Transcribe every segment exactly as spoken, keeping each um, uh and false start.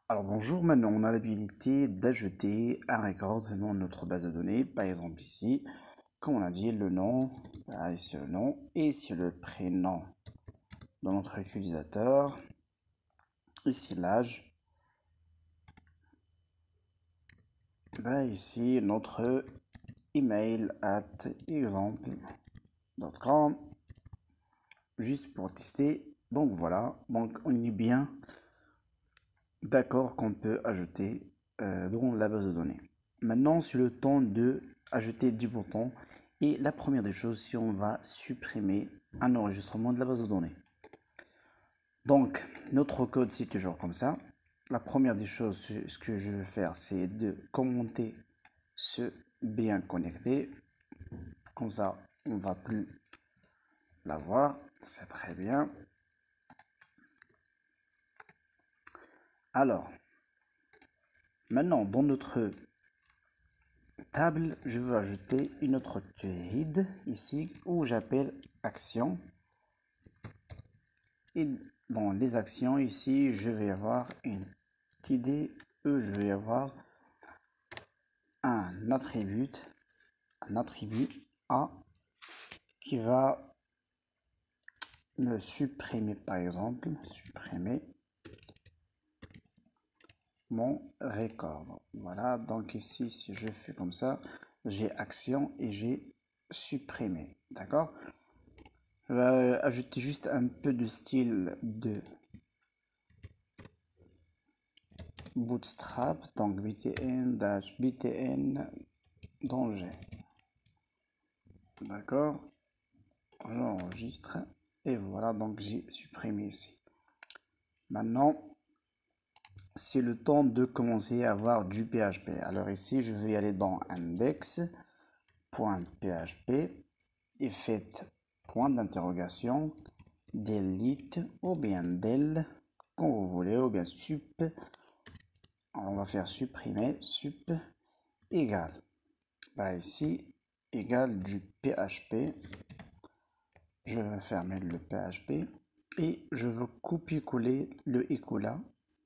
Alors bonjour, maintenant on a l'habilité d'ajouter un record dans notre base de données. Par exemple ici, comme on a dit, le nom, là, ici le nom, et ici le prénom de notre utilisateur. Ici l'âge. Ben, ici notre email at exemple point com. Juste pour tester. Donc voilà, donc on est bien d'accord qu'on peut ajouter euh, dans la base de données. Maintenant, c'est le temps de ajouter dix boutons. Et la première des choses, si on va supprimer un enregistrement de la base de données. Donc, notre code, c'est toujours comme ça. La première des choses, ce que je veux faire, c'est de commenter ce bien connecté. Comme ça, on ne va plus l'avoir. C'est très bien. Alors, maintenant, dans notre table, je veux ajouter une autre queue ici où j'appelle action. Et dans les actions ici, je vais avoir une I D E, je vais avoir un attribut, un attribut A qui va me supprimer par exemple, supprimer mon record. Voilà, donc ici, si je fais comme ça, j'ai action et j'ai supprimé. D'accord? Je vais ajouter juste un peu de style de Bootstrap, donc btn dash btn danger. D'accord? J'enregistre et voilà, donc j'ai supprimé ici. Maintenant, c'est le temps de commencer à avoir du P H P. Alors ici, je vais aller dans index.php et faites point d'interrogation, delete ou bien del, comme vous voulez, ou bien sup. Alors on va faire supprimer, sup égale. Bah ici, égale du P H P. Je vais fermer le P H P et je veux copier-coller le echo là.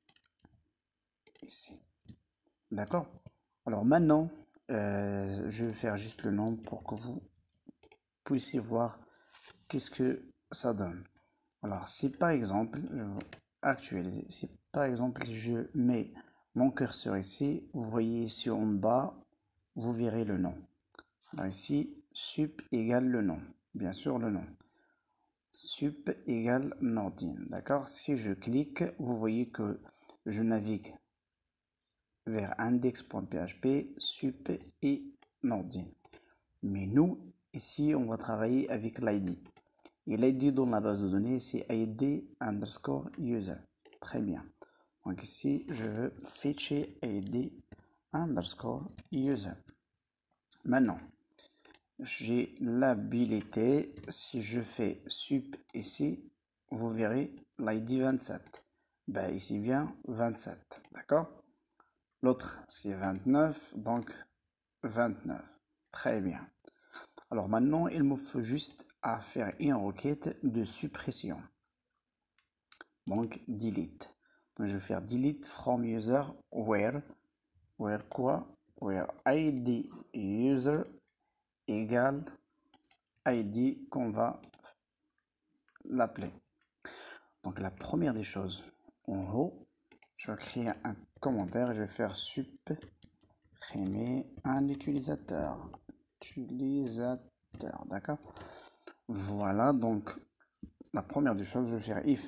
Ici. D'accord? Alors maintenant, euh, je vais faire juste le nom pour que vous puissiez voir qu'est-ce que ça donne. Alors si par exemple, je vais actualiser, si par exemple je mets mon curseur ici, vous voyez ici en bas, vous verrez le nom. Alors ici, sup égale le nom, bien sûr le nom. Sup égale Nordine, d'accord? Si je clique, vous voyez que je navigue vers index.php, sup et Nordine. Mais nous, ici, on va travailler avec l'I D. Et l'I D dans la base de données, c'est I D underscore user. Très bien. Donc ici, je veux fetcher I D underscore user. Maintenant, j'ai l'habilité, si je fais sup ici, vous verrez l'I D vingt-sept. Ben, ici vient vingt-sept, d'accord? L'autre, c'est vingt-neuf, donc vingt-neuf. Très bien. Alors maintenant, il me faut juste à faire une requête de suppression. Donc, delete. Donc, je vais faire delete from user where, where quoi? Where I D user égale I D qu'on va l'appeler. Donc, la première des choses, en haut, je vais créer un commentaire et je vais faire supprimer un utilisateur. Utilisateur, d'accord? Voilà, donc la première des choses, je vais faire if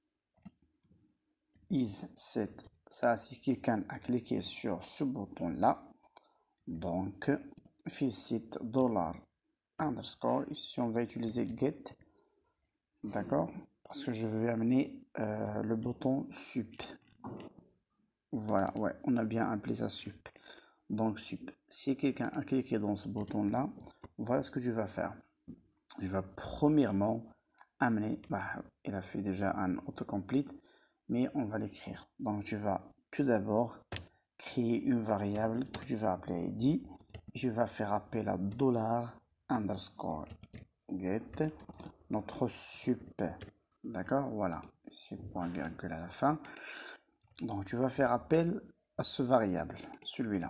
is set. Ça, si quelqu'un a cliqué sur ce bouton là, donc visit dollar underscore. Ici, on va utiliser get, d'accord? Parce que je vais amener euh, le bouton sup. Voilà, ouais, on a bien appelé ça sup. Donc sup. Si quelqu'un a cliqué dans ce bouton là, voilà ce que je vais faire. Je vais premièrement amener, bah, il a fait déjà un autocomplete, mais on va l'écrire. Donc tu vas tout d'abord créer une variable que tu vas appeler I D. Je vais faire appel à dollar underscore get notre sup. D'accord, voilà, c'est point virgule à la fin. Donc tu vas faire appel à ce variable, celui-là.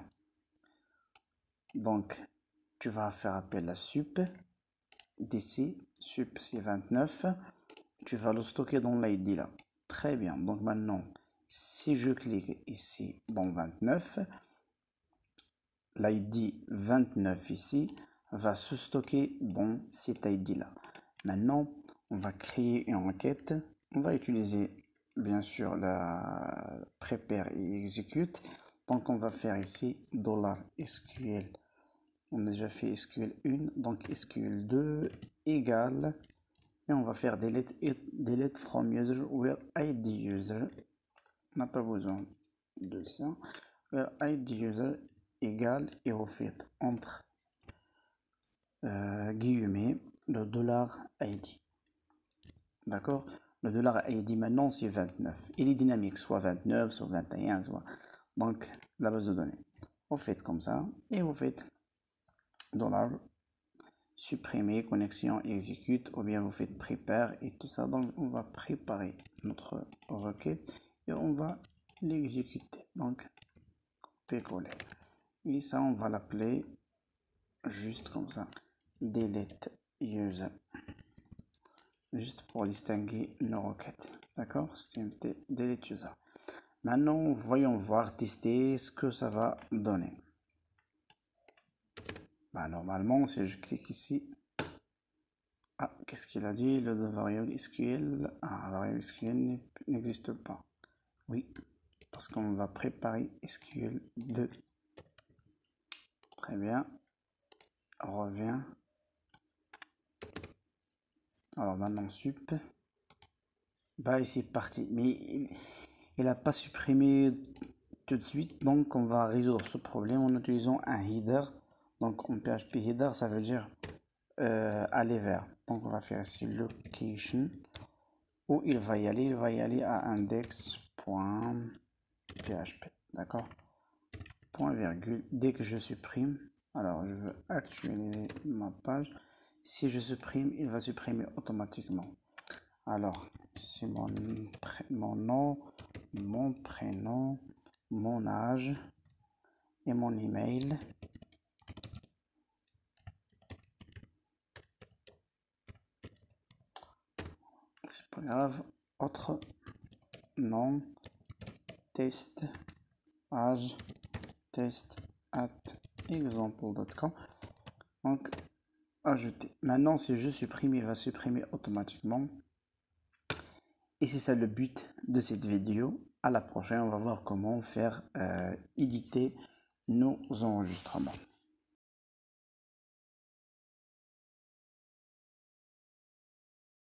Donc tu vas faire appel à sup, d'ici, sup c'est vingt-neuf, tu vas le stocker dans l'I D là. Très bien, donc maintenant, si je clique ici dans vingt-neuf, l'I D vingt-neuf ici va se stocker dans cet I D là. Maintenant, on va créer une requête, on va utiliser bien sûr la prepare et execute. Donc on va faire ici $sql. On a déjà fait S Q L un, donc S Q L deux égale, et on va faire delete, delete from user where I D user. On n'a pas besoin de ça. Where I D user égale, et vous faites entre euh, guillemets le dollar I D. D'accord? Le dollar I D maintenant c'est vingt-neuf. Il est dynamique, soit vingt-neuf, soit vingt et un, soit. Donc la base de données. Vous faites comme ça et vous faites dollar supprimer connexion exécute, ou bien vous faites prepare et tout ça. Donc on va préparer notre requête et on va l'exécuter. Donc copier coller. Et ça on va l'appeler juste comme ça, delete user, juste pour distinguer nos requêtes. D'accord? C'est delete user. Maintenant voyons voir, tester ce que ça va donner. Bah, normalement si je clique ici, ah, qu'est-ce qu'il a dit? Le variable S Q L, ah, variable S Q L n'existe pas. Oui, parce qu'on va préparer S Q L deux. Très bien. On revient. Alors maintenant sup. Bah ici parti. Mais il n'a pas supprimé tout de suite. Donc on va résoudre ce problème en utilisant un header. Donc en P H P header, ça veut dire euh, aller vers. Donc on va faire ici location. Où il va y aller, il va y aller à index.php, d'accord? Point virgule, dès que je supprime, alors je veux actualiser ma page, si je supprime, il va supprimer automatiquement. Alors, c'est mon, mon nom, mon prénom, mon âge et mon email. C'est pas grave. Autre nom, test, âge, test at example point com. Donc ajouter. Maintenant si je supprime, il va supprimer automatiquement. Et c'est ça le but de cette vidéo. À la prochaine, on va voir comment faire euh, éditer nos enregistrements.